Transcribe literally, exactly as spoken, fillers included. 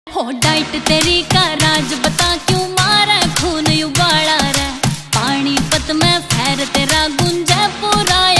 हो डाइट तेरी का राज बता क्यों मारे खून उबाला रे। पानीपत में फैर तेरा गुंजे पूरा